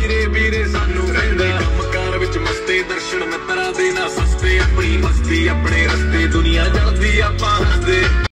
ਵੀਰੇ ਵੀਰੇ ਸਾਨੂੰ ਕਹਿੰਦੇ ਕੰਮਕਾਰ ਵਿੱਚ ਮਸਤੇ ਦਰਸ਼ਨ ਮਿੱਤਰਾਂ ਦੇ ਨਾ ਸਸਤੇ ਆਪਣੀ ਮਸਤੀ ਆਪਣੇ